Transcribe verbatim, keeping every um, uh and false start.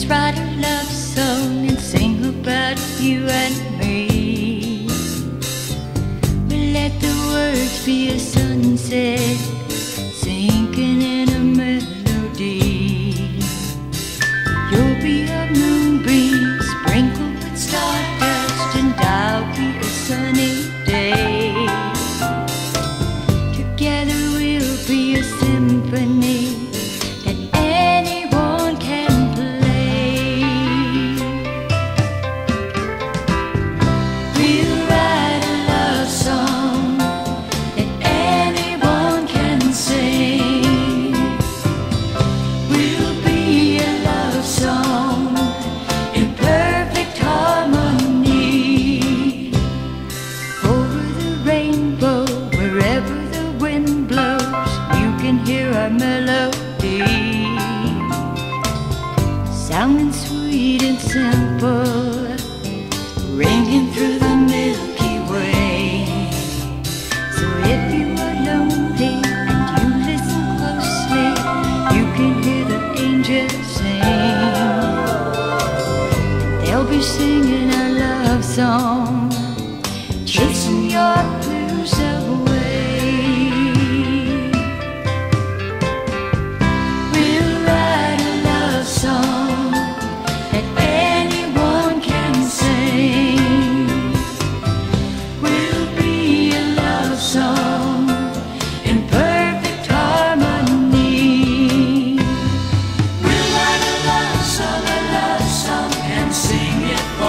write a love song and sing about you and me. But let the words be a sunset sinking in a melody. You'll be a moonbeam sprinkled with stardust, and I'll be a sunny day. Together we'll be a symphony that anyone can play. We'll write a love song that anyone can sing. We'll be a love song in perfect harmony. Over the rainbow, wherever the wind blows, you can hear our melody, sounding sweet and simple, ringing through the Milky Way. So if you are lonely and you listen closely, you can hear the angels sing. They'll be singing our love song, chasing your blues away. We'll write a love song that anyone can sing. We'll be a love song in perfect harmony. We'll write a love song, a love song, and sing it for